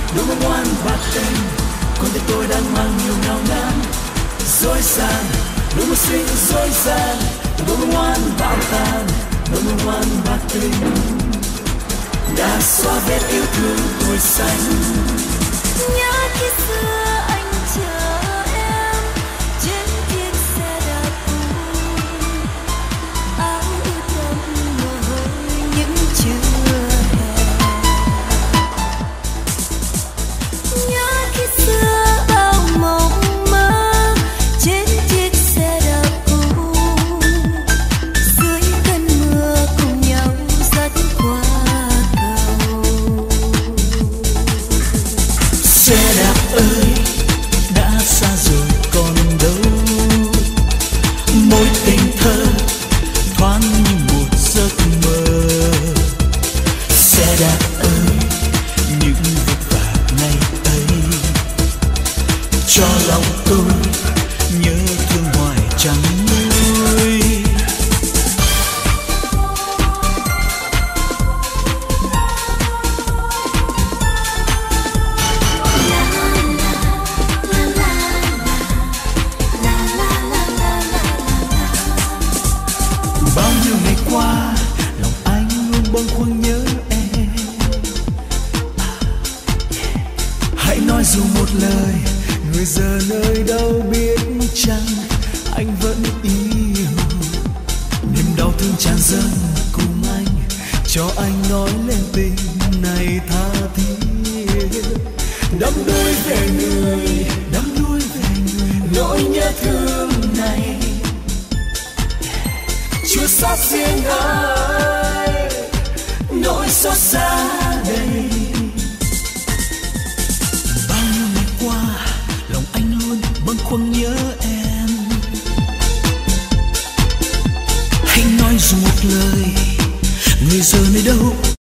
number one bạc tình, con tim tôi đang mang nhiều ngao ngán dối gian, number xinh dối gian, number one bão tàn, number one bạc tình đã xóa vết yêu thương tuổi xanh. Nhớ khi xưa anh chờ em trên chiếc xe đạp cũ, áo ướt đẫm mồ hôi những trưa hè. Nhớ khi xưa bao mộng mơ trên chiếc xe đạp cũ, dưới cơn mưa cùng nhau dắt qua cầu. Xe đạp ơi đã xa rồi còn đâu, mối tình thơ thoáng như một giấc mơ. Xe đạp ơi những vất vả ngày ấy cho lòng tôi nhớ thương hoài chẳng nguôi. Bao nhiêu ngày qua lòng anh luôn bâng khuâng nhớ em. Hãy nói dù một lời, người giờ nơi đâu biết chăng anh vẫn yêu. Niềm đau thương tràn dâng cùng anh, cho anh nói lên tình này tha thiết. Đắm đuối về người, đắm đuối về người, nỗi nhớ thương này Chúa xót riêng ai, nỗi xót xa